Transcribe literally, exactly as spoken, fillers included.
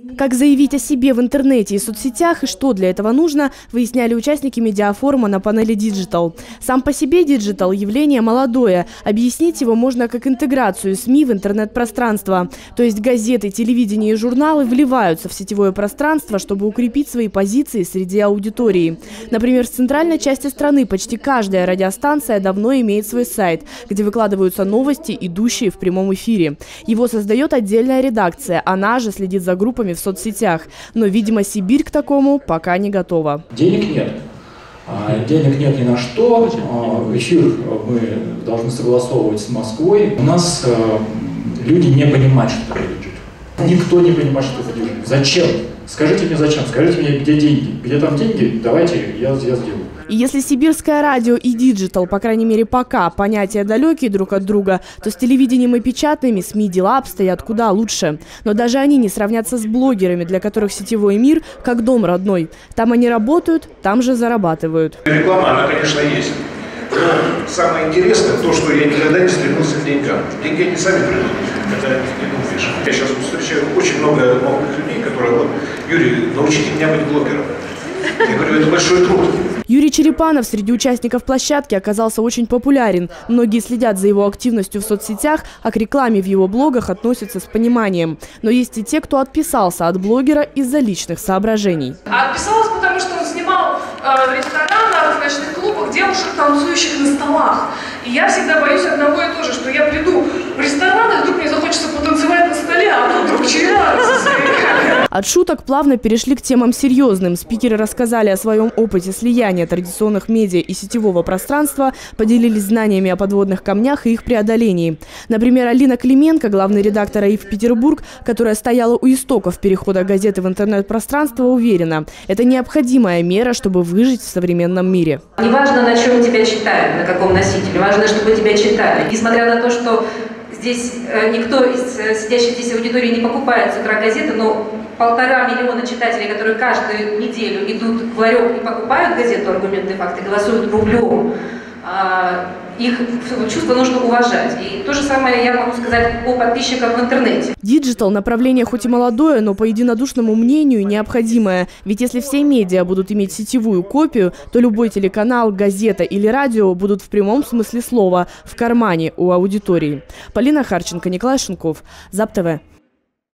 Как заявить о себе в интернете и соцсетях и что для этого нужно, выясняли участники медиафорума на панели Digital. Сам по себе Digital – явление молодое. Объяснить его можно как интеграцию СМИ в интернет-пространство. То есть газеты, телевидение и журналы вливаются в сетевое пространство, чтобы укрепить свои позиции среди аудитории. Например, в центральной части страны почти каждая радиостанция давно имеет свой сайт, где выкладываются новости, идущие в прямом эфире. Его создает отдельная редакция, она же следит за группами в соцсетях. Но, видимо, Сибирь к такому пока не готова. Денег нет. Денег нет ни на что. Эфир мы должны согласовывать с Москвой. У нас люди не понимают, что такое диджитал. Никто не понимает, что это диджитал. Зачем? Скажите мне зачем, скажите мне, где деньги. Где там деньги, давайте я, я сделаю. И если сибирское радио и диджитал, по крайней мере пока, понятия далекие друг от друга, то с телевидением и печатными СМИ дела обстоят куда лучше. Но даже они не сравнятся с блогерами, для которых сетевой мир как дом родной. Там они работают, там же зарабатывают. Реклама, она, конечно, есть. Но самое интересное то, что я никогда не стремился к деньгам. Деньги они сами придут, когда не думаешь. Я сейчас встречаю очень много новых людей, которые вот, Юрий, научите меня быть блогером. Я говорю, это большой труд. Юрий Черепанов среди участников площадки оказался очень популярен. Многие следят за его активностью в соцсетях, а к рекламе в его блогах относятся с пониманием. Но есть и те, кто отписался от блогера из-за личных соображений. А отписалась, потому что он снимал э, в ресторанах, в ночных клубах девушек, танцующих на столах. И я всегда боюсь одного и того же, что я приду в ресторан, и вдруг мне захочется потанцевать на столе, а тут вдруг Черепанов со своей камерой. От шуток плавно перешли к темам серьезным. Спикеры рассказали о своем опыте слияния традиционных медиа и сетевого пространства, поделились знаниями о подводных камнях и их преодолении. Например, Алина Клименко, главный редактор АИФ Петербург, которая стояла у истоков перехода газеты в интернет-пространство, уверена, это необходимая мера, чтобы выжить в современном мире. Не важно, на чем тебя читают, на каком носителе, важно, чтобы тебя читали. Несмотря на то, что здесь никто из сидящих здесь аудитории не покупает с утра газеты, но полтора миллиона читателей, которые каждую неделю идут в ларек и покупают газету «Аргументы и факты», голосуют рублем, их чувство нужно уважать. И то же самое я могу сказать о подписчиках в интернете. Диджитал – направление хоть и молодое, но по единодушному мнению необходимое. Ведь если все медиа будут иметь сетевую копию, то любой телеканал, газета или радио будут в прямом смысле слова в кармане у аудитории. Полина Харченко, Николай Шунков, ЗАП-ТВ.